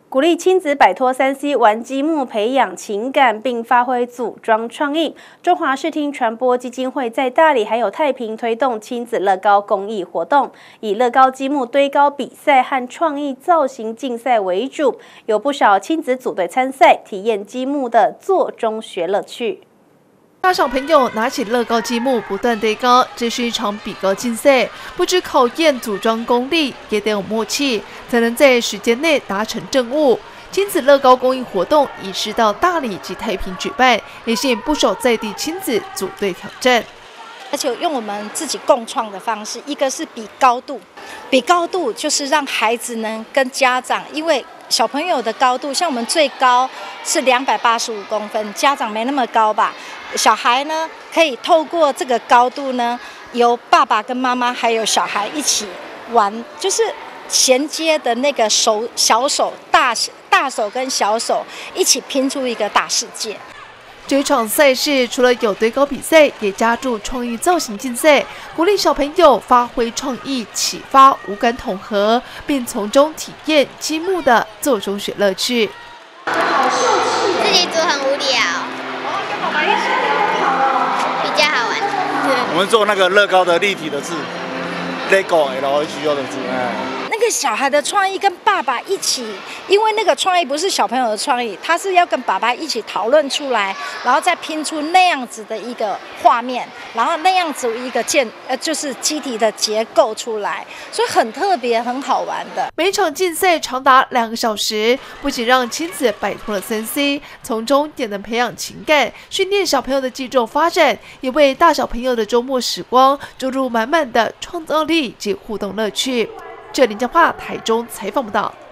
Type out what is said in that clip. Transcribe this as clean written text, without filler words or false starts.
鼓励亲子摆脱3C 玩积木，培养情感并发挥组装创意。中华视听传播基金会在大里还有太平推动亲子乐高公益活动，以乐高积木堆高比赛和创意造型竞赛为主，有不少亲子组队参赛，体验积木的做中学乐趣。 大小朋友拿起乐高积木不断堆高，这是一场比高竞赛，不只考验组装功力，也得有默契，才能在时间内达成任务。亲子乐高公益活动移师到大里及太平举办，也吸引不少在地亲子组队挑战。 而且用我们自己共创的方式，一个是比高度，比高度就是让孩子呢跟家长，因为 小朋友的高度，像我们最高是285公分，家长没那么高吧？小孩呢，可以透过这个高度呢，由爸爸跟妈妈还有小孩一起玩，就是衔接的那个小手、大手跟小手一起拼出一个大世界。 这场赛事除了有堆高比赛，也加入创意造型竞赛，鼓励小朋友发挥创意，启发五感统合，并从中体验积木的做中学乐趣。 自己组很无聊，比较好玩。 我们做那个乐高的立体的字 ，LEGO LEGO 的字， 那个小孩的创意跟爸爸一起，因为那个创意不是小朋友的创意，他是要跟爸爸一起讨论出来，然后再拼出那样子的一个画面，然后那样子一个就是机体的结构出来，所以很特别、很好玩的。 每场竞赛长达2个小时，不仅让亲子摆脱了3C， 从中也能培养情感，训练小朋友的肌肉发展，也为大小朋友的周末时光注入满满的创造力及互动乐趣。这林佳桦台中采访报道。